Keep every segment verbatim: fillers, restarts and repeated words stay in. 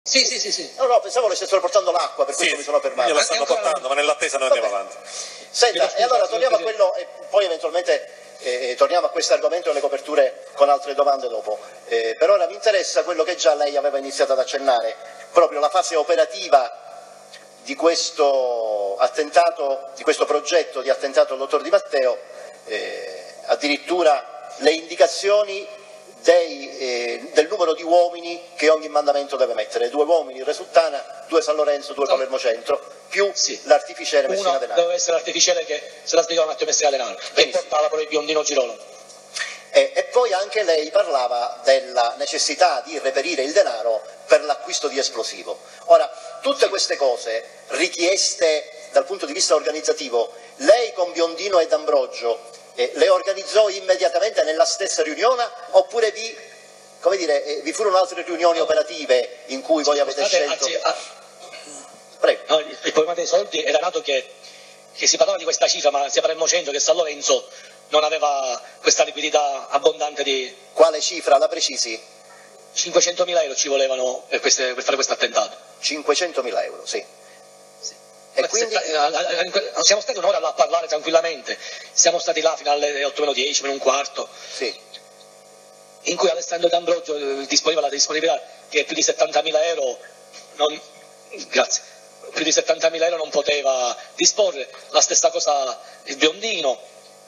Sì, sì, sì, sì. No, no, pensavo le stessero portando l'acqua, per questo sì, mi sono fermato. Io lo stanno portando, ma nell'attesa noi andiamo avanti. Senta, e allora torniamo a quello, e poi eventualmente eh, torniamo a questo argomento e alle coperture con altre domande dopo. Eh, per ora mi interessa quello che già lei aveva iniziato ad accennare, proprio la fase operativa di questo attentato, di questo progetto di attentato al dottor Di Matteo, eh, addirittura le indicazioni Dei, eh, del numero di uomini che ogni mandamento deve mettere, due uomini Resultana, due San Lorenzo, due Palermo Centro, più sì. l'artificiere Messina Uno Denaro. deve essere l'artificiere che se la spiegava Matteo Messina Denaro e portava poi il biondino Girolamo. E, e poi anche lei parlava della necessità di reperire il denaro per l'acquisto di esplosivo. Ora, tutte queste cose richieste dal punto di vista organizzativo, lei con Biondino ed Ambrogio Eh, le organizzò immediatamente nella stessa riunione oppure vi, come dire, eh, vi furono altre riunioni operative in cui voi avete state, scelto? Anzi, a... Prego. No, il, il problema dei soldi era nato che, che si parlava di questa cifra, ma sia Palermo Centro che San Lorenzo non aveva questa liquidità abbondante di... Quale cifra? La precisi? cinquecentomila euro ci volevano per, queste, per fare questo attentato. cinquecentomila euro, sì. E quindi... Siamo stati un'ora là a parlare tranquillamente, siamo stati là fino alle otto meno dieci, meno un quarto, sì. in cui Alessandro D'Ambrogio disponeva la disponibilità che più di settantamila euro non, grazie, più di settantamila euro non poteva disporre, la stessa cosa il Biondino.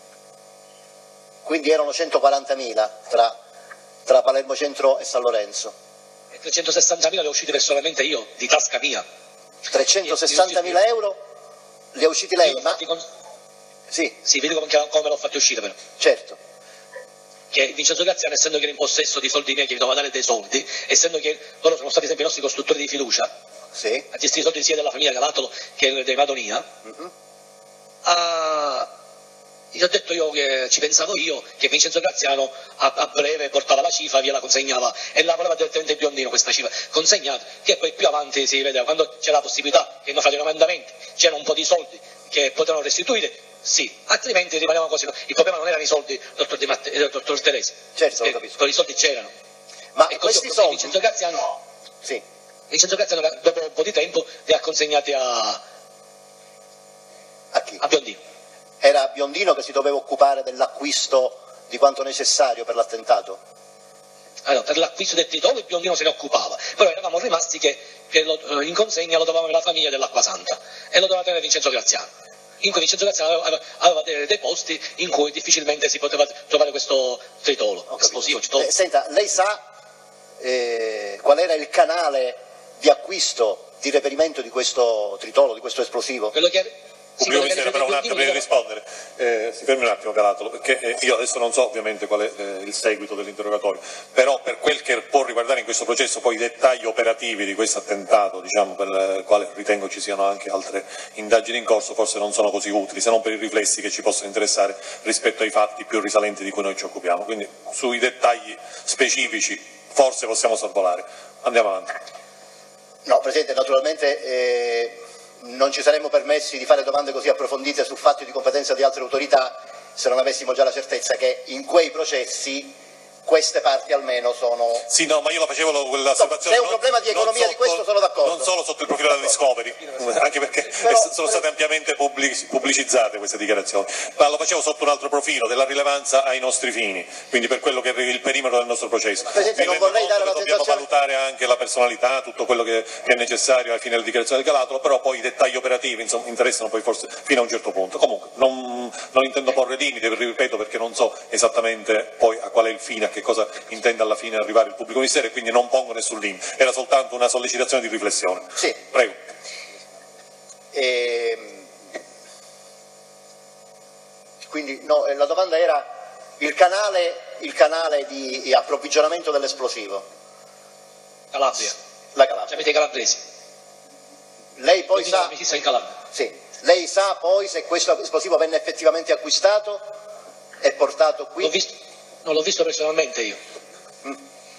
Quindi erano centoquarantamila tra, tra Palermo Centro e San Lorenzo. E trecentosessantamila li ho usciti personalmente io, di tasca mia. trecentosessantamila euro li ha usciti lei? Ma... Con... Sì. Sì, vedi come, come l'ho fatto uscire però. Certo. Che Vincenzo Graziano, essendo che era in possesso di soldi miei, che mi doveva dare dei soldi, essendo che loro sono stati sempre i nostri costruttori di fiducia, sì. a gestire i soldi sia della famiglia Galatolo che dei Madonia, mm-hmm. a... gli ho detto io che ci pensavo io, che Vincenzo Graziano a, a breve portava la cifra, via la consegnava e la voleva direttamente il Biondino questa cifra consegnata, che poi più avanti si vedeva, quando c'era la possibilità che non facevano emendamenti, c'erano un po' di soldi che potevano restituire, sì, altrimenti rimanevano così. Il problema non erano i soldi del dottor, Di Matte, del dottor Teresi, certo, lo capisco. Però i soldi c'erano. Ma e questi così, soldi... Vincenzo Graziano, sì. Vincenzo Graziano dopo un po' di tempo li ha consegnati a, a chi? A Biondino. Era Biondino che si doveva occupare dell'acquisto di quanto necessario per l'attentato? Allora, per l'acquisto del titolo il Biondino se ne occupava, però eravamo rimasti che, che lo, in consegna lo dovevamo la famiglia dell'Acqua Santa e lo doveva tenere Vincenzo Graziano. In cui Vincenzo Graziano aveva, aveva dei, dei posti in cui difficilmente si poteva trovare questo tritolo, esplosivo. Eh, senta, lei sa eh, qual era il canale di acquisto, di reperimento di questo tritolo, di questo esplosivo? Quello che... Pubblico Ministero, però un attimo prima di rispondere, eh, si fermi un attimo Galatolo, perché eh, io adesso non so ovviamente qual è eh, il seguito dell'interrogatorio, però per quel che può riguardare in questo processo poi i dettagli operativi di questo attentato, diciamo, per il quale ritengo ci siano anche altre indagini in corso, forse non sono così utili, se non per i riflessi che ci possono interessare rispetto ai fatti più risalenti di cui noi ci occupiamo, quindi sui dettagli specifici forse possiamo sorvolare. Andiamo avanti. No, Presidente, naturalmente... Eh... non ci saremmo permessi di fare domande così approfondite su fatti di competenza di altre autorità se non avessimo già la certezza che in quei processi queste parti almeno sono... Sì, no, ma io la facevo quell'osservazione... No, se è un problema di economia sotto, di questo sono d'accordo. Non solo sotto il profilo della Discovery, anche perché però, sono però... state ampiamente pubblicizzate queste dichiarazioni, ma lo facevo sotto un altro profilo, della rilevanza ai nostri fini, quindi per quello che è il perimetro del nostro processo. Presidente, non vorrei dare la dobbiamo sensazione... valutare anche la personalità, tutto quello che è necessario ai fini della dichiarazione del Galatolo, però poi i dettagli operativi insomma, interessano poi forse fino a un certo punto. Comunque, non, non intendo porre limiti, ripeto, perché non so esattamente poi a qual è il fine, a che cosa intende alla fine arrivare il pubblico ministero e quindi non pongo nessun limite, era soltanto una sollecitazione di riflessione. Sì. Prego. E... Quindi no, la domanda era il canale, il canale di approvvigionamento dell'esplosivo. Calabria. La Calabria. Avete i calabresi. Lei poi Quindi sa... in Calabria. Sì. Lei sa poi se questo esplosivo venne effettivamente acquistato e portato qui? L'ho visto, non l'ho visto personalmente io. Mm.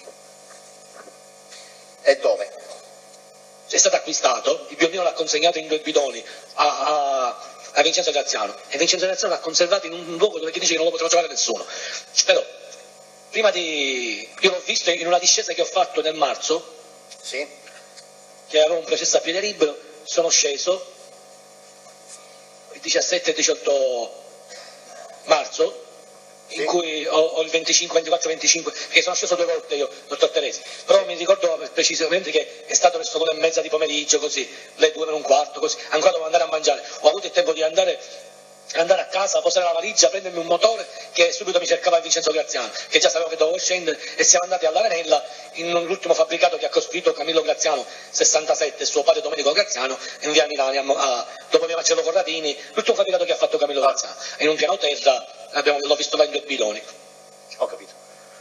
E dove? È stato acquistato, il Biondino l'ha consegnato in due bidoni a, a, a Vincenzo Graziano e Vincenzo Graziano l'ha conservato in un luogo dove chi dice che non lo poteva trovare nessuno. Però, prima di... io l'ho visto in una discesa che ho fatto nel marzo, sì. che avevo un processo a piede libero, sono sceso il diciassette e diciotto marzo, in sì. cui ho, ho il venticinque, ventiquattro, venticinque, perché sono sceso due volte io, dottor Teresi, però mi ricordo precisamente che è stato verso l'una e mezza di pomeriggio, così, le due meno un quarto, così, ancora dovevo andare a mangiare, ho avuto il tempo di andare, andare a casa, posare la valigia, prendermi un motore che subito mi cercava Vincenzo Graziano, che già sapevo che dovevo scendere, e siamo andati all'Arenella, in l'ultimo fabbricato che ha costruito Camillo Graziano, sessantasette, suo padre Domenico Graziano, in via Milano, a, dopo via Marcello Corradini, l'ultimo fabbricato che ha fatto Camillo Graziano, in un piano terra, abbiamo, l'ho visto là in due bidoni. Ho capito.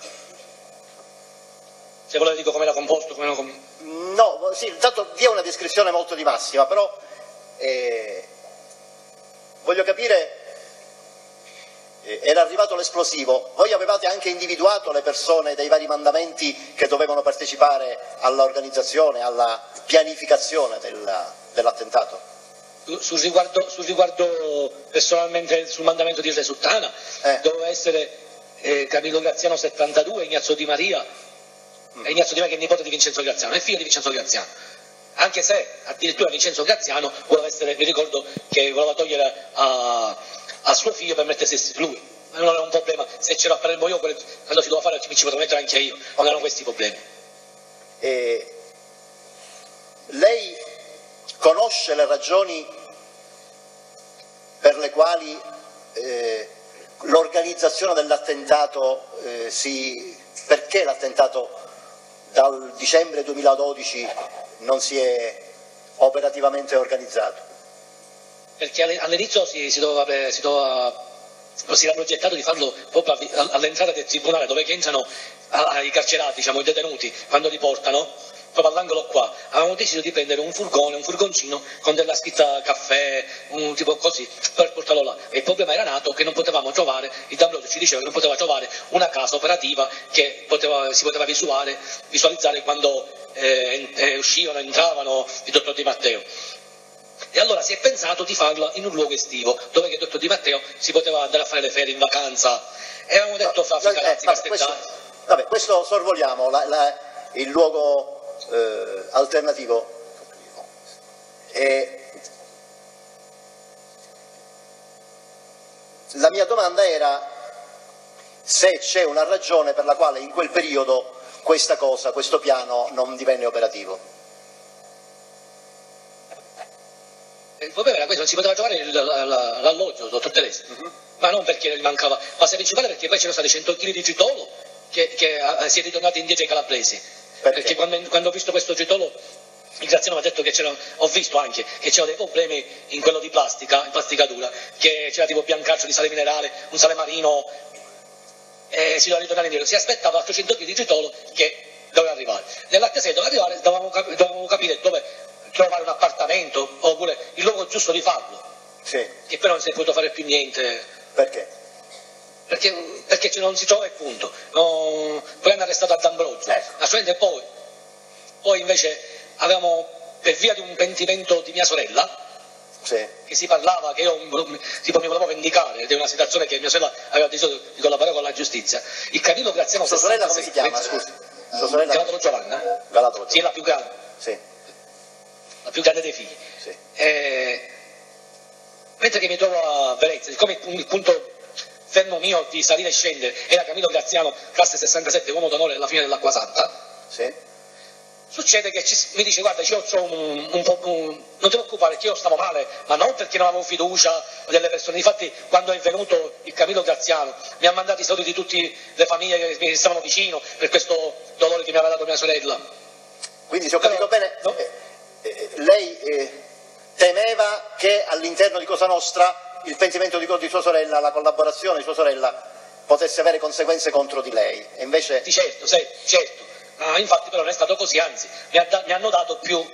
Se volete dico come era composto, come era com... No, sì, intanto dia una descrizione molto di massima, però eh, voglio capire, eh, era arrivato l'esplosivo, voi avevate anche individuato le persone dei vari mandamenti che dovevano partecipare all'organizzazione, alla pianificazione del, dell'attentato? Sul riguardo, sul riguardo personalmente sul mandamento di Re Suttana, eh. doveva essere eh, Camillo Graziano settantadue, Ignazio Di Maria, mm. e Ignazio Di Maria che è nipote di Vincenzo Graziano, è figlio di Vincenzo Graziano, anche se addirittura Vincenzo Graziano voleva essere, mi ricordo che voleva togliere a, a suo figlio per mettersi lui, ma non era un problema, se c'era a Palermo io, quando si doveva fare mi ci potevo mettere anche io, non okay. erano questi i problemi. E lei conosce le ragioni per le quali eh, l'organizzazione dell'attentato eh, si... perché l'attentato dal dicembre duemiladodici non si è operativamente organizzato? Perché all'inizio si, si doveva, si doveva si era progettato di farlo proprio all'entrata del tribunale dove entrano i carcerati, diciamo i detenuti, quando li portano, proprio all'angolo qua, avevamo deciso di prendere un furgone, un furgoncino con della scritta caffè, un tipo così, per portarlo là. E il problema era nato che non potevamo trovare, il D'Ambrosio ci diceva che non poteva trovare una casa operativa che poteva, si poteva visuale, visualizzare quando eh, eh, uscivano, entravano il dottor Di Matteo. E allora si è pensato di farlo in un luogo estivo, dove il dottor Di Matteo si poteva andare a fare le ferie in vacanza. E avevamo detto fra Ficalazzi, no, eh, questo, vabbè, questo sorvoliamo, la, la, il luogo eh, alternativo. E la mia domanda era se c'è una ragione per la quale in quel periodo questa cosa, questo piano non divenne operativo. Il problema era questo, non si poteva trovare l'alloggio, dottor Teresi, uh-huh. ma non perché gli mancava, ma se principale perché poi c'erano stati cento chili di tritolo che, che uh, si è ritornato indietro ai calabresi. Perché, perché quando, quando ho visto questo tritolo, il Graziano mi ha detto che c'erano, ho visto anche che c'erano dei problemi in quello di plastica, in plastica dura, che c'era tipo biancaccio di sale minerale, un sale marino, e si doveva ritornare indietro. Si aspettava altri cento chili di tritolo che doveva arrivare. Nell'H sei doveva arrivare, dovevamo, cap- dovevamo capire dove trovare un appartamento oppure il luogo giusto di farlo, sì. che però non si è potuto fare più niente. Perché? Perché, perché non si trova il punto, no, poi hanno arrestato a D'Ambrosio, ecco. Naturalmente poi, poi invece avevamo, per via di un pentimento di mia sorella, sì. che si parlava che io tipo, mi volevo vendicare ed è una situazione che mia sorella aveva deciso di collaborare con la giustizia, il Camillo Graziano sua sorella come si chiama? Scusi. Sua sorella? Galatolo Giovanna, Galatolo. Sì, è la più grande. Sì. La più grande dei figli. Sì. Eh, mentre che mi trovo a Venezia, siccome il punto fermo mio di salire e scendere era Camillo Graziano, classe sessantasette, uomo d'onore alla fine dell'Acqua Santa, sì. succede che ci, mi dice guarda io ho un, un po', un, non ti preoccupare che io stavo male, ma non perché non avevo fiducia delle persone, infatti quando è venuto il Camillo Graziano mi ha mandato i saluti di tutte le famiglie che mi stavano vicino per questo dolore che mi aveva dato mia sorella. Quindi se ho capito Però, bene... No? Eh, lei eh, temeva che all'interno di Cosa Nostra il pentimento di, di sua sorella, la collaborazione di sua sorella potesse avere conseguenze contro di lei, e invece... Sì, certo, sì, certo. Ah, infatti però non è stato così, anzi mi, ha, mi hanno dato più,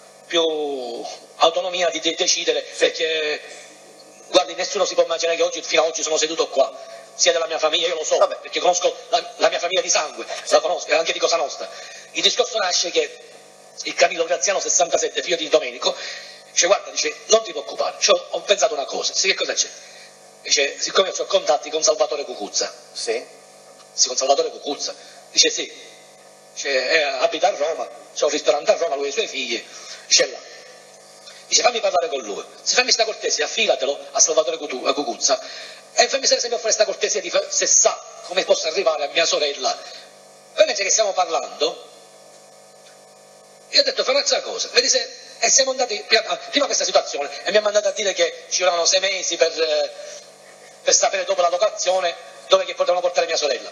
più autonomia di, di decidere, sì. Perché guardi, nessuno si può immaginare che oggi, fino ad oggi sono seduto qua, sia della mia famiglia, io lo so, Vabbè. perché conosco la, la mia famiglia di sangue, sì. La conosco, anche di Cosa Nostra. Il discorso nasce che il Camillo Graziano sessantasette, figlio di Domenico, dice guarda, dice, non ti preoccupare, cioè, ho pensato una cosa, sì, che cosa c'è? Dice, siccome io ho contatti con Salvatore Cucuzza, sì. sì, con Salvatore Cucuzza, dice sì, cioè, eh, abita a Roma, c'è un ristorante a Roma, lui e i suoi figli, c'è là. Dice fammi parlare con lui, se fammi sta cortesia, affilatelo a Salvatore Cucuzza e fammi se mi offre sta cortesia di se sa come posso arrivare a mia sorella. Poi mentre che stiamo parlando, io ho detto fai un'altra cosa, vedi se... E siamo andati prima a questa situazione e mi ha mandato a dire che ci volevano sei mesi per, eh, per sapere dopo la locazione dove che potevano portare mia sorella.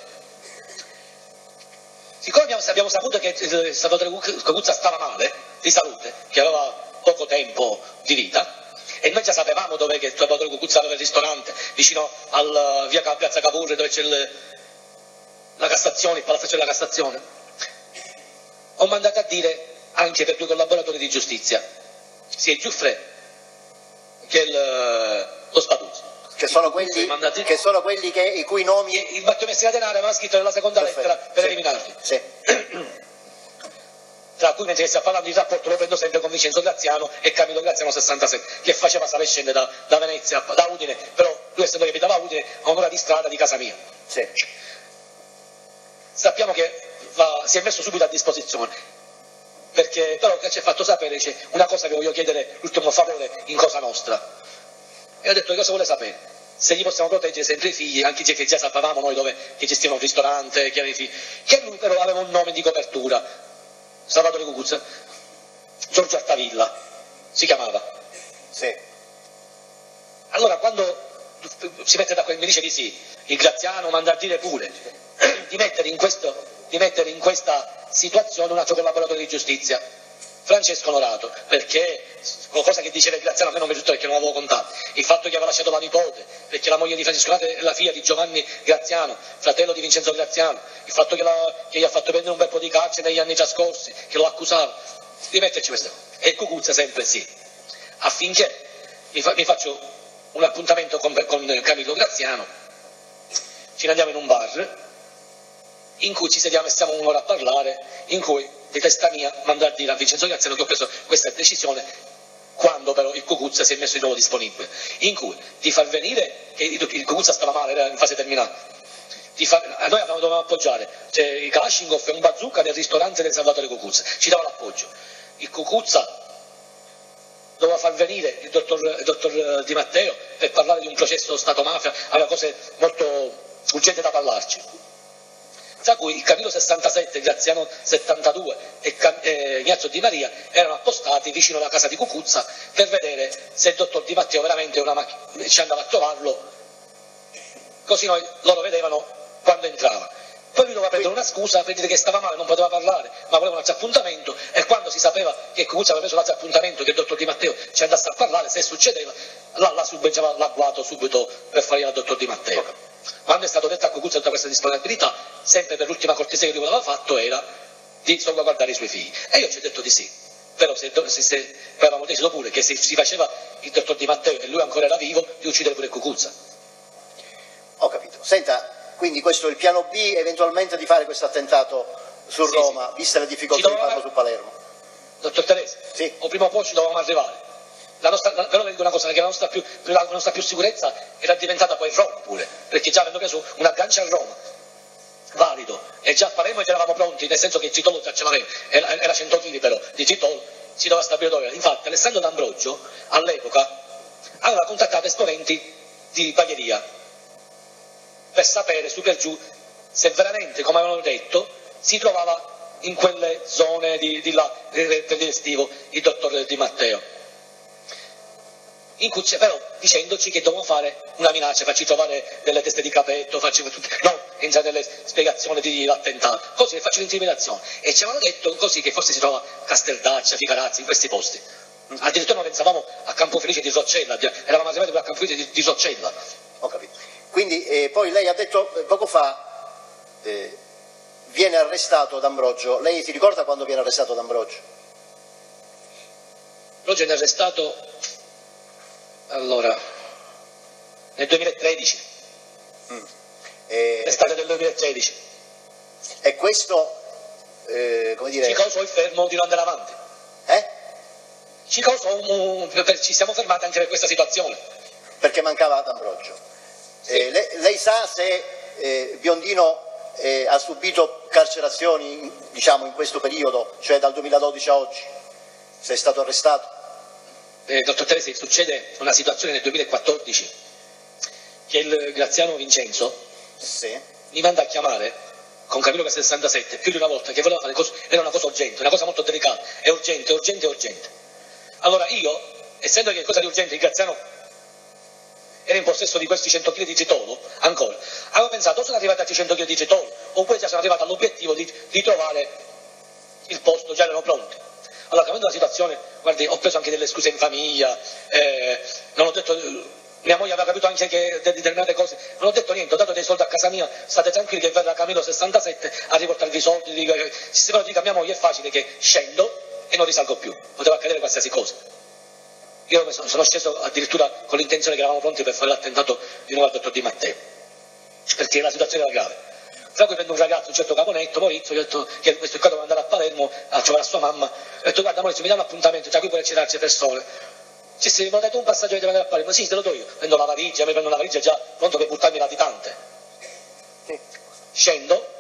Siccome abbiamo, abbiamo saputo che eh, Salvatore Cucuzza stava male di salute, che aveva poco tempo di vita, e noi già sapevamo dove che Salvatore Cucuzza aveva il ristorante, vicino al via Piazza Cavour, dove c'è il, la Cassazione, il palazzo della Cassazione, ho mandato a dire anche per due collaboratori di giustizia, sia il Giuffre che il, lo Spatuzzi. Che sono quelli, mandati, che sono quelli che, i cui nomi... Il Matteo Messina Denaro aveva scritto nella seconda Perfetto. lettera per sì. eliminarli. Sì. Tra cui mentre stiamo parlando di rapporto lo prendo sempre con Vincenzo Graziano e Camillo Graziano sessantasette, che faceva sale e scende da, da Venezia, da Udine, però lui essendo che abitava a Udine a un'ora di strada di casa mia. Sì. Sappiamo che va, si è messo subito a disposizione, perché però che ci ha fatto sapere, dice, una cosa che voglio chiedere, l'ultimo favore in Cosa Nostra. E ho detto che cosa vuole sapere? Se gli possiamo proteggere sempre i figli, anche che già sapevamo noi dove che gestivano un ristorante, che, figli, che lui però aveva un nome di copertura, Salvatore Cucuzza, Giorgio Altavilla si chiamava. Sì. Allora quando si mette d'accordo, mi dice di sì, il Graziano manda a dire pure di mettere in, questo, di mettere in questa situazione un altro collaboratore di giustizia, Francesco Norato, perché qualcosa che diceva il Graziano a me non mi risulta perché non l'avevo contato, il fatto che aveva lasciato la nipote, perché la moglie di Francesco Norato è la figlia di Giovanni Graziano, fratello di Vincenzo Graziano, il fatto che, la, che gli ha fatto prendere un bel po' di carcere negli anni trascorsi, che lo accusava, di metterci questo. E Cucuzza sempre sì, affinché mi, fa, mi faccio un appuntamento con, con Camillo Graziano, ci andiamo in un bar, in cui ci sediamo e stiamo un'ora a parlare, in cui di testa mia mando a dire a Vincenzo Graziano che ho preso questa decisione quando però il Cucuzza si è messo di nuovo disponibile, in cui di far venire, che il Cucuzza stava male, era in fase terminale, di far, noi dovevamo appoggiare, cioè i Kalashnikov e un bazooka del ristorante del Salvatore Cucuzza, ci dava l'appoggio, il Cucuzza doveva far venire il dottor, il dottor Di Matteo per parlare di un processo Stato-mafia, aveva cose molto urgenti da parlarci. Tra cui il Camillo sessantasette, Graziano settantadue e eh, Ignazio Di Maria erano appostati vicino alla casa di Cucuzza per vedere se il dottor Di Matteo veramente una macch- ci andava a trovarlo, così noi, loro vedevano quando entrava. Poi lui doveva prendere una scusa per dire che stava male, non poteva parlare, ma voleva un altro appuntamento, e quando si sapeva che Cucuzza aveva preso l'altro appuntamento, che il dottor Di Matteo ci andasse a parlare, se succedeva, là, là subentava l'agguato subito per fare al dottor Di Matteo. Quando è stato detto a Cucuzza tutta questa disponibilità, sempre per l'ultima cortesia che lui aveva fatto era di salvaguardare i suoi figli. E io ci ho detto di sì, però se, se, se avevamo deciso pure che se si faceva il dottor Di Matteo e lui ancora era vivo, di uccidere pure Cucuzza. Ho capito. Senta, quindi questo è il piano B, eventualmente di fare questo attentato su sì, Roma, sì. Viste le difficoltà di farlo su Palermo. Dottor Teresi, sì. o prima o poi ci dovevamo arrivare. La nostra, però vi dico una cosa, che la nostra, più, la nostra più sicurezza era diventata poi Roma pure, perché già avendo preso un aggancio a Roma, valido, e già a Palermo ed eravamo pronti, nel senso che Titolo già ce l'aveva, era, era cento chili però, di Titolo, si doveva stabilire dove era. Infatti Alessandro D'Ambrogio, all'epoca, aveva contattato esponenti di Bagheria, per sapere su per giù se veramente, come avevano detto, si trovava in quelle zone di, di là, per l'estivo, il dottor Di Matteo. In cui però dicendoci che dovevamo fare una minaccia, farci trovare delle teste di capetto, farci no, entrare nelle spiegazioni dell'attentato, così che faccio l'intimidazione. E ci avevano detto così che forse si trova Casteldaccia, Ficarazzi, in questi posti. Addirittura noi pensavamo a Campofelice di Roccella, eravamo arrivati a Campofelice di, di Roccella. Ho capito. Quindi eh, poi lei ha detto eh, poco fa eh, viene arrestato D'Ambrogio. Lei si ricorda quando viene arrestato D'Ambrogio? D'Ambrogio viene arrestato allora nel duemilatredici, mm. e... l'estate del duemilatredici. E questo eh, come dire... ci causò il fermo di non andare avanti. Eh? Ci causò un, un, ci siamo fermati anche per questa situazione. Perché mancava D'Ambrogio. Sì. Eh, lei, lei sa se eh, Biondino eh, ha subito carcerazioni, diciamo, in questo periodo, cioè dal duemiladodici a oggi? Sei stato arrestato? Eh, dottor Teresi, succede una situazione nel duemilaquattordici che il Graziano Vincenzo sì. mi manda a chiamare con Camillo Graziano sessantasette più di una volta, che voleva fare cose, era una cosa urgente, una cosa molto delicata, è urgente, urgente, urgente. Allora io, essendo che cosa di urgente il Graziano era in possesso di questi cento chili di tritolo, ancora, avevo pensato o sono arrivati a cento chili di tritolo, oppure già sono arrivato all'obiettivo di, di trovare il posto, già erano pronti. Allora, capendo la situazione, guardi, ho preso anche delle scuse in famiglia, eh, non ho detto, mia moglie aveva capito anche che determinate cose, non ho detto niente, ho dato dei soldi a casa mia, state tranquilli che verrà Camillo sessantasette a riportarvi i soldi, dico, se però dico a mia moglie è facile che scendo e non risalgo più, poteva accadere qualsiasi cosa. Io sono sceso addirittura con l'intenzione che eravamo pronti per fare l'attentato di nuovo al dottor Di Matteo, perché la situazione era grave. Tra cui prendo un ragazzo, un certo Caponetto, Maurizio, gli ho detto che questo qua doveva andare a Palermo a trovare sua mamma, ho detto guarda Maurizio mi dà un appuntamento, tra cui puoi citarci persone. Sì, sì, mi hanno detto un passaggio che deve andare a Palermo, sì, te lo do io, prendo la valigia, mi prendo una valigia già pronto per buttarmi latitante. Scendo,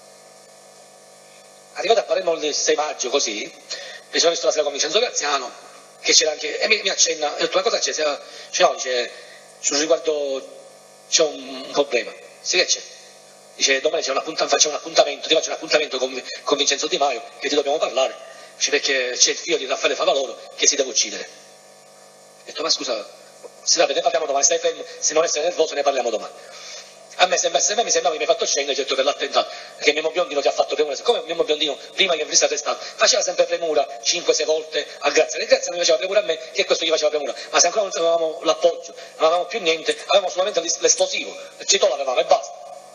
arrivato a Palermo il sei maggio così, mi sono visto la sera con Vincenzo Graziano, che c'era anche, e mi, mi accenna, ho detto ma cosa c'è? C'è no, dice, sul riguardo c'è un, un problema, sì che c'è? Dice domani c'è un, appunta, faccio un appuntamento, ti faccio un appuntamento con, con Vincenzo Di Maio che ti dobbiamo parlare, dice, perché c'è il figlio di Raffaele Favaloro che si deve uccidere. Ho detto ma scusa, se va bene, ne parliamo domani, stai fermo, se non essere nervoso ne parliamo domani. A me, sembra, a me mi sembrava che mi hai fatto scendere, certo, per l'attentato, perché Mimmo Biondino ti ha fatto premura, siccome Mimmo Biondino prima che fosse arrestato faceva sempre premura cinque sei volte a Graziano, e Graziano mi faceva premura a me che questo gli faceva premura, ma se ancora non avevamo l'appoggio, non avevamo più niente, avevamo solamente l'esplosivo, il citolo avevamo e basta.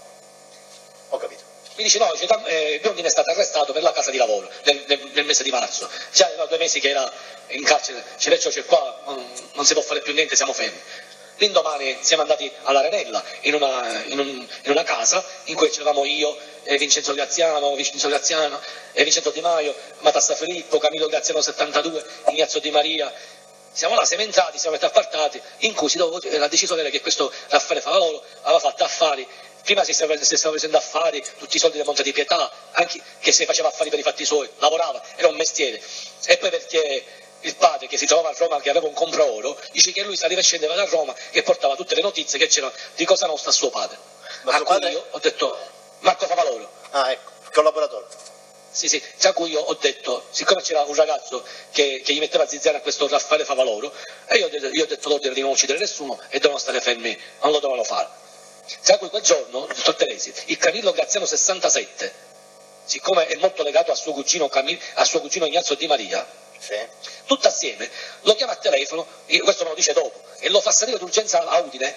Ho capito. Mi dice no, dice, eh, Biondino è stato arrestato per la casa di lavoro nel, nel, nel mese di marzo, già erano due mesi che era in carcere, c'è perciò c'è qua, non, non si può fare più niente, siamo fermi. L'indomani siamo andati all'Arenella in una, in, un, in una casa in cui c'eravamo io, eh, Vincenzo Graziano, Vincenzo Graziano, eh, Vincenzo Di Maio, Matassa Filippo, Camillo Graziano settantadue, Ignazio Di Maria. Siamo là, siamo entrati, siamo appartati, in cui si era deciso che questo Raffaele Favaloro aveva fatto affari. Prima si stava, si stava facendo affari, tutti i soldi del Monte di Pietà, anche che si faceva affari per i fatti suoi, lavorava, era un mestiere. E poi perché il padre che si trovava a Roma, che aveva un compro-oro, dice che lui saliva e scendeva da Roma e portava tutte le notizie che c'erano di Cosa Nostra a suo padre. Ma a suo cui padre? io ho detto, Marco Favaloro. Ah, ecco, collaboratore. Sì, sì, tra cui io ho detto, siccome c'era un ragazzo che, che gli metteva zizzania a questo Raffaele Favaloro, e io, io ho detto l'ordine di non uccidere nessuno e devono stare fermi, non lo dovevano fare. Tra cui quel giorno, dottor Teresi, il Camillo Graziano sessantasette, siccome è molto legato a suo cugino, Camillo, a suo cugino Ignazio Di Maria, sì. Tutto assieme lo chiama a telefono, questo me lo dice dopo, e lo fa salire d'urgenza a Udine.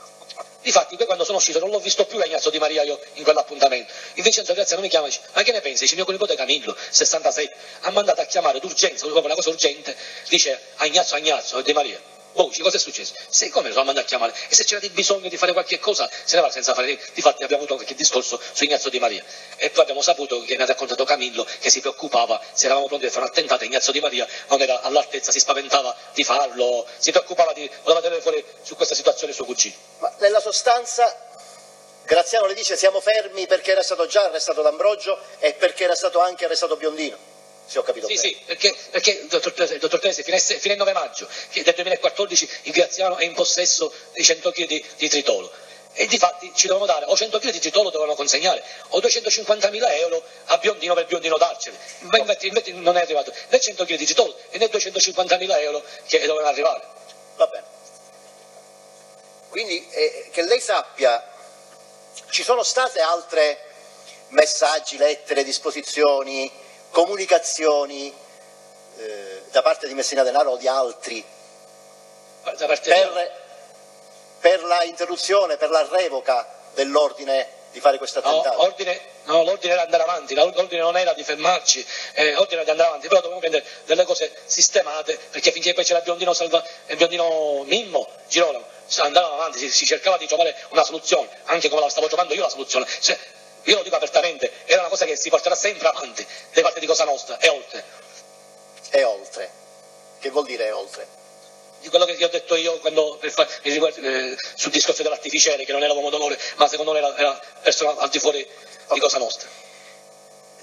Difatti poi quando sono uscito non l'ho visto più a Ignazio Di Maria io in quell'appuntamento. Il Vincenzo Graziano mi chiama e dice ma che ne pensi? Dice mio nipote Camillo, sessantasette, ha mandato a chiamare d'urgenza, proprio una cosa urgente, dice a Ignazio a Ignazio Di Maria. Boh, cosa è successo? Sì, come lo sono mandato a chiamare? E se c'era di bisogno di fare qualche cosa, se ne va senza fare niente. Difatti abbiamo avuto qualche discorso su Ignazio Di Maria. E poi abbiamo saputo che mi ha raccontato Camillo che si preoccupava, se eravamo pronti per fare un attentato, Ignazio Di Maria non era all'altezza, si spaventava di farlo, si preoccupava di, voleva tenere fuori su questa situazione suo cugino. Ma nella sostanza Graziano le dice siamo fermi perché era stato già arrestato D'Ambrogio e perché era stato anche arrestato Biondino. Se ho capito sì, bene. sì, perché, perché dottor Teresi, dottor Teresi fino, fino al nove maggio del duemilaquattordici il Graziano è in possesso di cento chili di, di tritolo e difatti ci dovevano dare o cento chili di tritolo dovevano consegnare o duecentocinquantamila euro a Biondino per Biondino darcene, ma invece, invece non è arrivato né cento chili di tritolo e né duecentocinquantamila euro che dovevano arrivare. Va bene. Quindi eh, che lei sappia, ci sono state altre messaggi, lettere, disposizioni, comunicazioni eh, da parte di Messina Denaro o di altri Da parte per, per la interruzione, per la revoca dell'ordine di fare questo attentato? No, ordine, no, l'ordine era andare avanti, l'ordine non era di fermarci, eh, l'ordine era di andare avanti, però dovevamo prendere delle cose sistemate, perché finché poi c'era Biondino, Salva, eh, Biondino Mimmo, Girolamo, andavamo avanti, si, si cercava di trovare una soluzione, anche come la stavo trovando io la soluzione. Cioè, io lo dico apertamente, era una cosa che si porterà sempre avanti, da parte di Cosa Nostra, e oltre. E oltre. Che vuol dire e oltre? Di quello che ti ho detto io quando, per far, eh, sul discorso dell'artificiere, che non era l'uomo d'onore, ma secondo me era, era persona al di fuori di Cosa Nostra.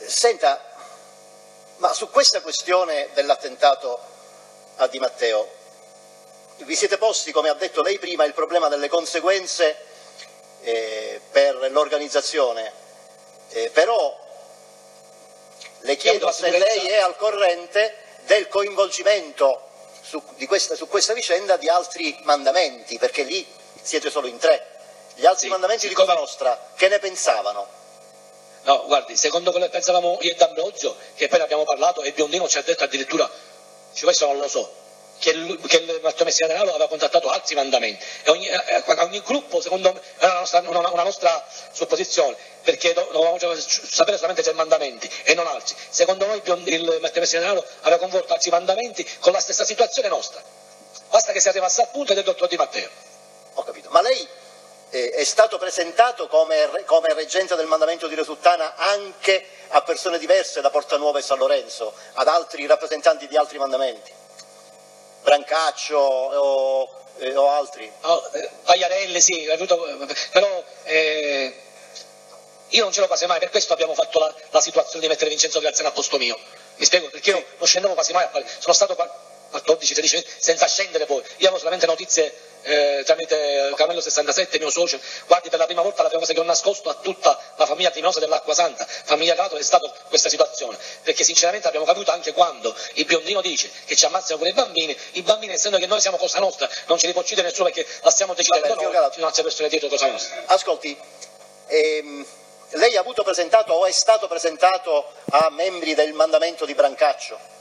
senta, ma su questa questione dell'attentato a Di Matteo, vi siete posti, come ha detto lei prima, il problema delle conseguenze eh, per l'organizzazione, eh, però le chiedo se lei è al corrente del coinvolgimento su, di questa, su questa vicenda di altri mandamenti, perché lì siete solo in tre. Gli altri sì, mandamenti di Cosa Nostra, che ne pensavano? No, guardi, secondo quello che pensavamo io e D'Ambrosio, che poi ne abbiamo parlato, e Biondino ci ha detto addirittura, cioè questo non lo so, che, lui, che Matteo Messina Denaro aveva contattato altri mandamenti, e ogni, eh, ogni gruppo, secondo me, è una nostra, una, una nostra supposizione, perché dovevamo sapere solamente tre mandamenti e non altri. Secondo noi il Matteo Messina Denaro aveva convolto altri mandamenti con la stessa situazione nostra, basta che si arrivasse al punto del dottor Di Matteo. Ho capito, ma lei eh, è stato presentato come, come reggente del mandamento di Resuttana anche a persone diverse da Portanuova e San Lorenzo, ad altri rappresentanti di altri mandamenti? Brancaccio o, eh, o altri? Oh, eh, Pagliarelli, sì, però eh, io non ce l'ho quasi mai, per questo abbiamo fatto la, la situazione di mettere Vincenzo Graziano a posto mio. Mi spiego, perché io non scendevo quasi mai a fare, sono stato quattordici tredici mesi senza scendere poi, io avevo solamente notizie eh, tramite Carmelo sessantasette, mio socio. Guardi, per la prima volta la prima cosa che ho nascosto a tutta la famiglia criminosa dell'Acqua Santa, famiglia Cato, è stata questa situazione, perché sinceramente abbiamo capito anche quando il Biondino dice che ci ammazzano pure i bambini, i bambini, essendo che noi siamo Cosa Nostra, non ce li può uccidere nessuno perché la stiamo decidendo noi, ci non c'è persone dietro Cosa Nostra. Ascolti, ehm, lei ha avuto presentato o è stato presentato a membri del mandamento di Brancaccio?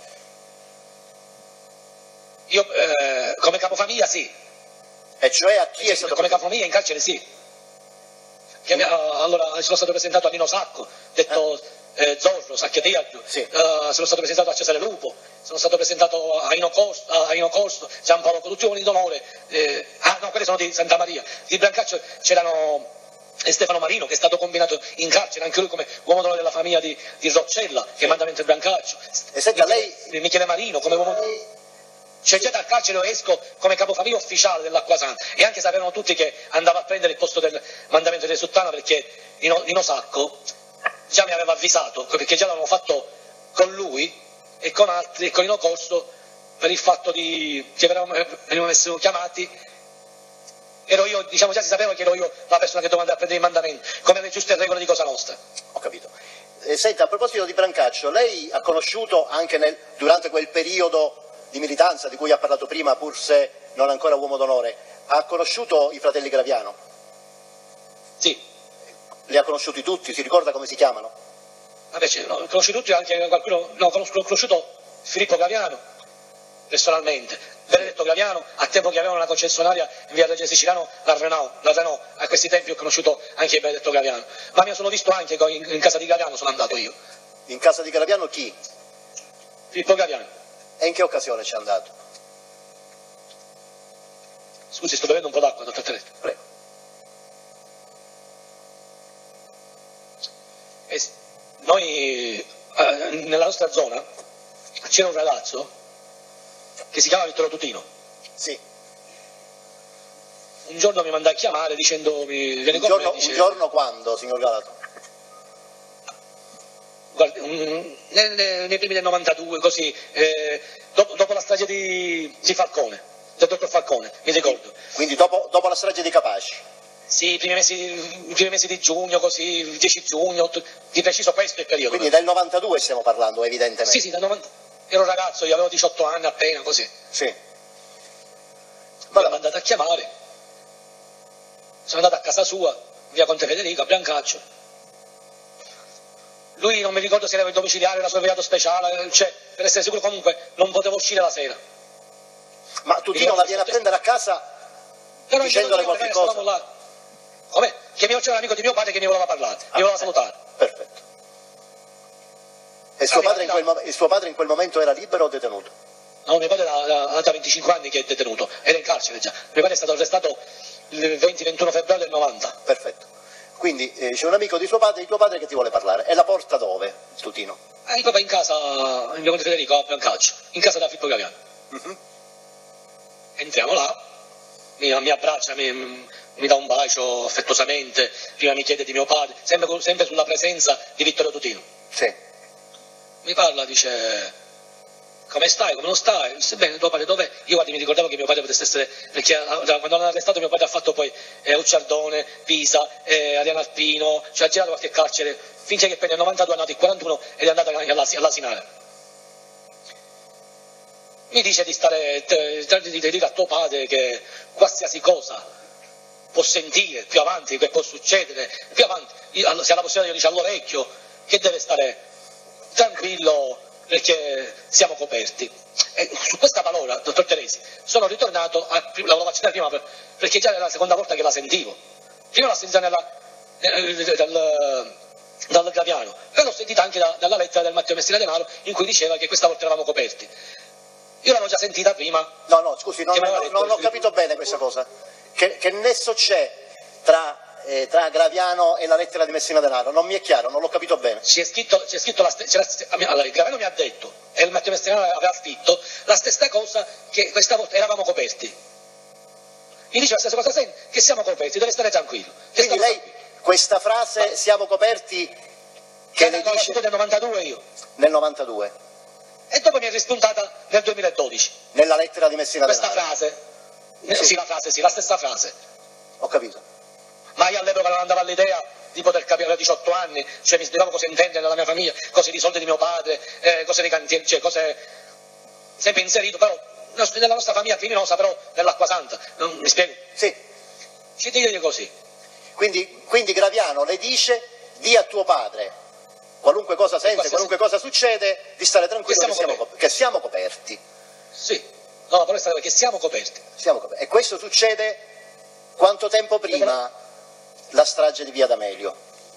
Io eh, come capofamiglia sì. E cioè a chi è stato come capofamiglia in carcere sì. Che, uh, allora sono stato presentato a Nino Sacco, detto eh? Eh, Zorro, Sacchiateaggio, sì. uh, sono stato presentato a Cesare Lupo, sono stato presentato a Ino Corso, a Ino Corso Giampaolo, tutti uomini d'onore, eh, ah no, quelli sono di Santa Maria. Di Brancaccio c'erano e Stefano Marino, che è stato combinato in carcere anche lui come uomo d'onore della famiglia di, di Roccella, che è mandamento di Brancaccio. E senta, Michele, lei... Michele Marino come uomo. Cioè già dal carcere esco come capofamiglia ufficiale dell'Acqua Santa, e anche sapevano tutti che andava a prendere il posto del mandamento di Resuttana, perché Nino, Nino Sacco già mi aveva avvisato, perché già l'avevano fatto con lui e con altri e con Nino Corso, per il fatto di, che venivano essere chiamati, ero io, diciamo già si sapeva che ero io la persona che doveva andare a prendere i mandamenti, come le giuste regole di Cosa Nostra. Ho capito. Eh, senta, a proposito di Brancaccio, lei ha conosciuto anche nel, durante quel periodo di militanza di cui ha parlato prima, pur se non ancora uomo d'onore, ha conosciuto i fratelli Graviano? Sì. Li ha conosciuti tutti? Si ricorda come si chiamano? Vabbè, no, ho conosciuto tutti, anche qualcuno, no, ho conosciuto Filippo Graviano, personalmente, Benedetto Graviano, a tempo che avevano una concessionaria in via Regge Siciliano, la Renault, la Renault, a questi tempi ho conosciuto anche Benedetto Graviano, ma mi sono visto anche in, in casa di Graviano, sono andato io. In casa di Graviano chi? Filippo Graviano. E in che occasione ci è andato? Scusi, sto bevendo un po' d'acqua, dottor Teletto. Prego. Eh, noi, eh, nella nostra zona, c'era un ragazzo che si chiama Vittorio Tutino. Sì. Un giorno mi mandò a chiamare dicendomi... Viene un, giorno, dice, un giorno quando, signor Galato? Guardi, um, nei, nei primi del novantadue, così, eh, dopo, dopo la strage di, di Falcone, del dottor Falcone, mi ricordo. Quindi dopo, dopo la strage di Capaci? Sì, i primi mesi, i primi mesi di giugno, così, il dieci giugno, di preciso questo è il periodo. Quindi del novantadue stiamo parlando, evidentemente. Sì, sì, del novantadue. Ero un ragazzo, io avevo diciotto anni appena, così. Sì. Mi ha mandato a chiamare, sono andato a casa sua, via Conte Federico, a Brancaccio. Lui non mi ricordo se era il domiciliare, era sorvegliato speciale, cioè, per essere sicuro comunque non potevo uscire la sera. Ma Tutino la viene a prendere a casa però dicendole qualche cosa? Là. Come? Che c'era un amico di mio padre che mi voleva parlare, ah, mi voleva eh, salutare. Perfetto. E suo, padre in quel, il suo padre in quel momento era libero o detenuto? No, mio padre ha da venticinque anni che è detenuto, era in carcere già. Mio padre è stato arrestato il venti ventuno febbraio del novanta. Perfetto. Quindi eh, c'è un amico di suo padre, di tuo padre, che ti vuole parlare. E la porta dove, Tutino? Eh, proprio in casa, in via Conte Federico, a Brancaccio, in casa da Filippo Graviano. Uh-huh. Entriamo là, mi, mi abbraccia, mi, mi dà un bacio affettuosamente, prima mi chiede di mio padre, sempre, sempre sulla presenza di Vittorio Tutino. Sì. mi parla, dice come stai, come non stai? Disse bene, tuo padre dov'è? Io guardi, mi ricordavo che mio padre potesse essere, perché quando l'hanno arrestato mio padre ha fatto poi eh, Ucciardone, Pisa, eh, Ariano Alpino, cioè ha girato qualche carcere, finché che poi nel novantadue è nato il quarantuno ed è andato all'asinale. Mi dice di stare, di dire a tuo padre che qualsiasi cosa può sentire più avanti, che può succedere più avanti, se ha la possibilità io dice all'orecchio che deve stare tranquillo perché siamo coperti. E su questa parola, dottor Teresi, sono ritornato, a, l'avevo vaccinata prima per, perché già era la seconda volta che la sentivo. Prima la sentivo nella, nel, dal, dal Graviano, poi l'ho sentita anche da, dalla lettera del Matteo Messina Denaro in cui diceva che questa volta eravamo coperti. Io l'avevo già sentita prima. No, no, scusi, non, non, detto, non ho capito bene questa cosa. Che, che nesso c'è tra... Eh, tra Graviano e la lettera di Messina Denaro, non mi è chiaro, non l'ho capito bene. C'è scritto, c'è scritto la stessa, allora il Graviano mi ha detto, e il Matteo Messina Denaro aveva scritto la stessa cosa, che questa volta eravamo coperti. Mi dice la stessa cosa, che siamo coperti, deve stare tranquillo. Quindi lei, questa frase, ma, siamo coperti, che ne dice nel novantadue io. Nel novantadue. E dopo mi è rispuntata nel duemiladodici. Nella lettera di Messina Denaro. Questa Denaro. frase, sì. sì la frase, sì, la stessa frase. Ho capito. Ma io all'epoca non andavo all'idea di poter capire a diciotto anni, cioè mi spiegavo cosa intende nella mia famiglia, cose di soldi di mio padre, eh, cose di cantieri, cioè cose sempre inserito, però nella nostra famiglia criminosa, però nell'acqua santa, non, mi spiego? Sì. Ci dico così. Quindi, quindi Graviano le dice, di a tuo padre, qualunque cosa sente, qualunque cosa succede, di stare tranquillo che siamo, che siamo, che siamo coperti. Sì, no, la parola è stata perché siamo coperti. Siamo coperti. E questo succede quanto tempo prima la strage di Via D'Amelio?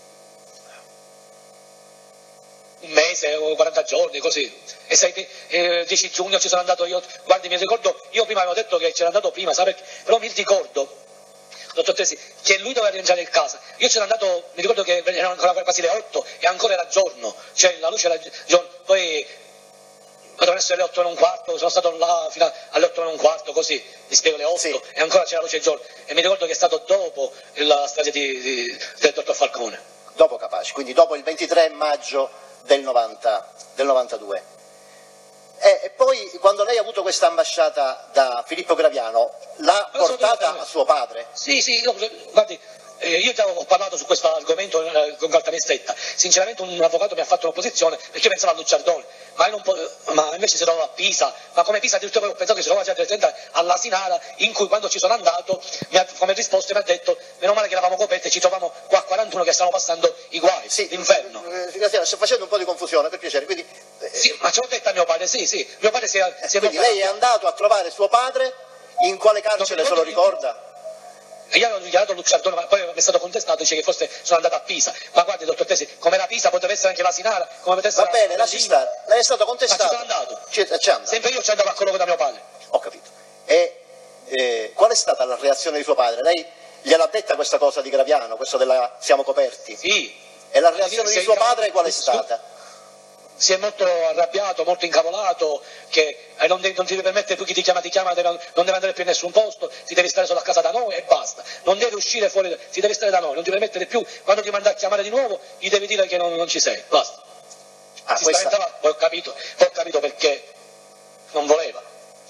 Un mese o quaranta giorni, così. E sai, eh, dieci giugno ci sono andato io, guardi mi ricordo, io prima avevo detto che c'era andato prima, sa perché? Però mi ricordo, dottor Teresi, che lui doveva rientrare in casa. Io c'ero andato, mi ricordo che erano ancora quasi le otto e ancora era giorno, cioè la luce era giorno, poi potevano essere le otto e un quarto, sono stato là fino alle otto e un quarto, così, mi spiego le otto, sì. E ancora c'era la luce del giorno. E mi ricordo che è stato dopo la strage di, di, del dottor Falcone. Dopo Capaci, quindi dopo il ventitré maggio del, novanta, del novantadue. E, e poi quando lei ha avuto questa ambasciata da Filippo Graviano, l'ha portata a suo padre? Sì, sì, io, guardi, eh, io già ho parlato su questo argomento eh, con carta stretta. Sinceramente un avvocato mi ha fatto un'opposizione perché io pensavo a Lucciardone, ma, non po- ma invece si trova a Pisa, ma come Pisa addirittura ho pensato che si trova già direttamente all'Asinara, in cui quando ci sono andato, mi ha, come risposta mi ha detto, meno male che eravamo coperti e ci troviamo qua a quarantuno che stanno passando i guai, sì, l'inferno. Eh, sto facendo un po' di confusione, per piacere, quindi... Eh, sì, ma ce l'ho detto a mio padre, sì, sì, mio padre si è... Eh, si è quindi lei è andato a trovare suo padre, in quale carcere se lo ricorda? E io avevo dichiarato Lucciardone, ma poi mi è stato contestato, dice che forse sono andato a Pisa. Ma guardi, dottor Teresi, come era Pisa poteva essere anche l'Asinara, come poteva essere... Va bene, lasci stare, lei è stato contestato. Ma ci sono andato. Ci, ci andato. Sempre io ci andavo a quello da mio padre. Ho capito. E eh, qual è stata la reazione di suo padre? Lei gliel'ha detta questa cosa di Graviano, questo della siamo coperti? Sì. E la reazione di suo padre qual è stata? Si è molto arrabbiato, molto incavolato, che eh, non, de- non ti deve permettere più chi ti chiama, ti chiama, deve, non deve andare più in nessun posto, ti devi stare solo a casa da noi e basta. Non deve uscire fuori, ti devi stare da noi, non ti permettere più, quando ti manda a chiamare di nuovo, gli devi dire che non, non ci sei, basta. Ah, si questa... spaventava, poi ho capito, poi ho capito perché non voleva.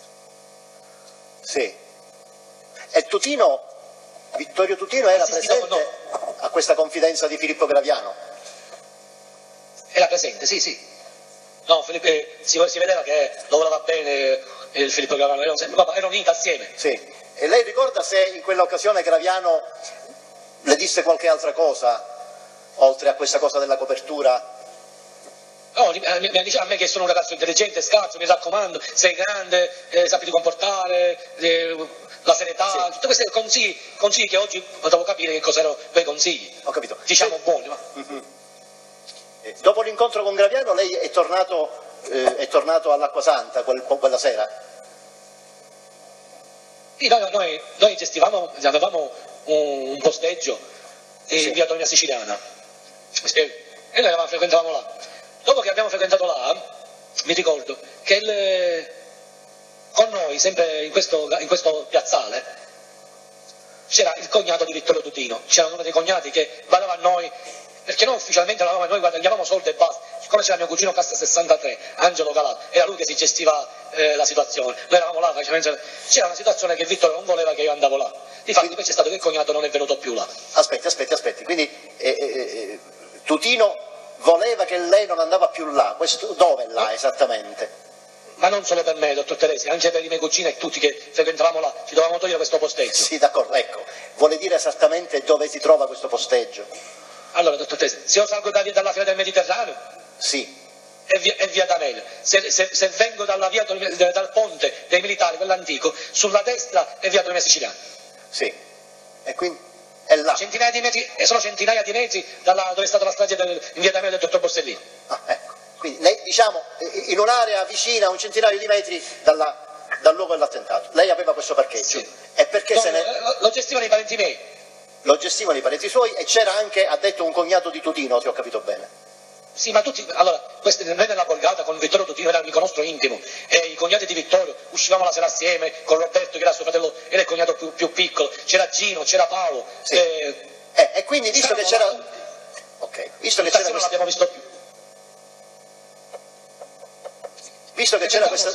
Sì. E Tutino, Vittorio Tutino era presente no. a questa confidenza di Filippo Graviano? Era presente, sì, sì. No, Filippo, eh, si, si vedeva che lavorava bene eh, il Filippo Graviano, erano, erano uniti assieme. Sì. E lei ricorda se in quell'occasione Graviano le disse qualche altra cosa, oltre a questa cosa della copertura? No, mi, mi dice a me che sono un ragazzo intelligente, scarso, mi raccomando, sei grande, eh, sappi di comportare, eh, la serietà, sì. Tutti questi consigli, consigli che oggi potevo capire che cos'erano quei consigli. Ho capito. Diciamo sì. buoni, ma... Mm-hmm. eh, dopo l'incontro con Graviano lei è tornato, eh, è tornato all'Acqua Santa quel, quella sera? Sì, noi, noi, noi gestivamo, avevamo un, un posteggio in sì. via Tonia Siciliana e noi frequentavamo là. Dopo che abbiamo frequentato là, mi ricordo che il, con noi, sempre in questo, in questo piazzale, c'era il cognato di Vittorio Tutino, c'era uno dei cognati che badava a noi, perché noi ufficialmente eravamo, noi guadagnavamo soldi e basta, siccome c'era mio cugino Cassa sessantatré, Angelo Calato, era lui che si gestiva eh, la situazione, noi eravamo là, c'era una situazione che Vittorio non voleva che io andavo là, difatti poi c'è stato che il cognato non è venuto più là. Aspetti, aspetti, aspetti, quindi eh, eh, Tutino voleva che lei non andava più là, questo, dove là esattamente? Ma non solo per me, dottor Teresi, anche per i miei cugini e tutti che frequentavamo là, ci dovevamo togliere questo posteggio. Sì, d'accordo, ecco, vuole dire esattamente dove si trova questo posteggio? Allora, dottor Teresi, se io salgo da via, dalla Fiera del Mediterraneo, sì. è via, è via D'Amelio, se, se, se vengo dalla via, dal ponte dei militari, quell'antico, sulla destra è via Dolomia Siciliana. Sì, e quindi è là. Centinaia di metri, e sono centinaia di metri dalla, dove è stata la strage del, in via D'Amelio del dottor Borsellino. Ah, ecco. Quindi lei, diciamo, in un'area vicina a un centinaio di metri dalla, dal luogo dell'attentato. Lei aveva questo parcheggio. Sì. E perché no, se ne... Lo gestivano i parenti miei. Lo gestivano i parenti suoi e c'era anche, ha detto, un cognato di Tutino, se ho capito bene. Sì, ma tutti, allora, questi, noi nella borgata con Vittorio Tutino era un amico nostro intimo, e i cognati di Vittorio, uscivamo la sera assieme, con Roberto che era suo fratello, era il cognato più, più piccolo, c'era Gino, c'era Paolo. Sì. Eh, eh, e quindi, visto che c'era... Ok, visto che c'era... non l'abbiamo visto più. Visto che c'era questa...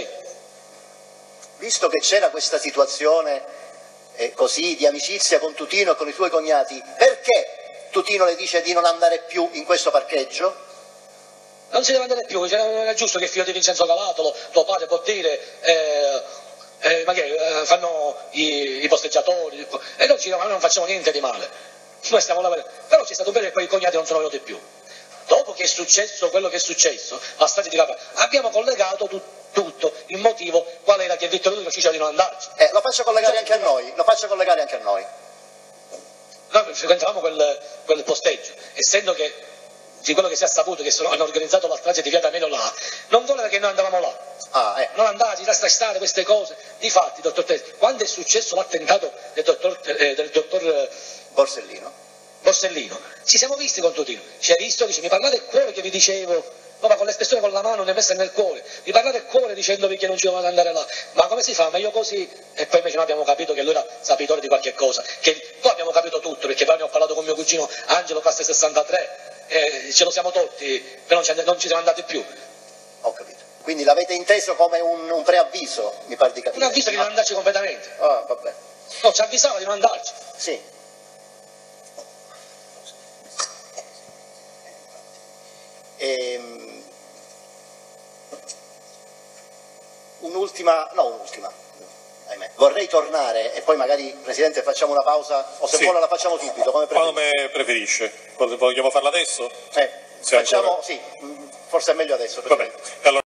Visto che c'era questa situazione eh, così di amicizia con Tutino e con i suoi cognati, perché Tutino le dice di non andare più in questo parcheggio? Non si deve andare più, era giusto che il figlio di Vincenzo Calatolo, tuo padre può dire, eh, eh, ma che eh, fanno i, i posteggiatori, e noi, ci, noi non facciamo niente di male, noi stiamo lavorando, però c'è stato un periodo che quei cognati non sono venuti più. Dopo che è successo quello che è successo, la strage di Capua, abbiamo collegato tu, tutto, il motivo qual era che Vittorio Tutino ci diceva di non andarci. Eh, lo faccia collegare anche a noi, lo faccia collegare anche a noi. Noi frequentavamo quel, quel posteggio, essendo che di quello che si è saputo che sono, hanno organizzato la strage di via D'Amelio là, non voleva che noi andavamo là. Ah, eh. Non andati, lascia stare queste cose. Difatti, dottor Teresi, quando è successo l'attentato del dottor, eh, del dottor Borsellino. Borsellino, ci siamo visti con Tutino, ci hai visto, dice, mi parlate il cuore che vi dicevo, proprio con l'espressione con la mano ne è messa nel cuore, mi parlate il cuore dicendovi che non ci dovevate andare là, ma come si fa? Ma io così, e poi invece noi abbiamo capito che lui era sapitore di qualche cosa, che poi abbiamo capito tutto, perché poi ne ho parlato con mio cugino Angelo Cassa sessantatré, e ce lo siamo tolti, però non ci, non ci siamo andati più. Ho capito. Quindi l'avete inteso come un, un preavviso, mi pare di capire. Un avviso di non andarci completamente. Ah, vabbè. No, ci avvisava di non andarci. Sì. Ehm, un'ultima, no un'ultima, ahimè. Vorrei tornare e poi magari, Presidente, facciamo una pausa o se sì. vuole la facciamo subito, come preferisce. Come preferisce. Vogliamo farla adesso? Eh, facciamo, ancora... sì, forse è meglio adesso. Va bene. Allora...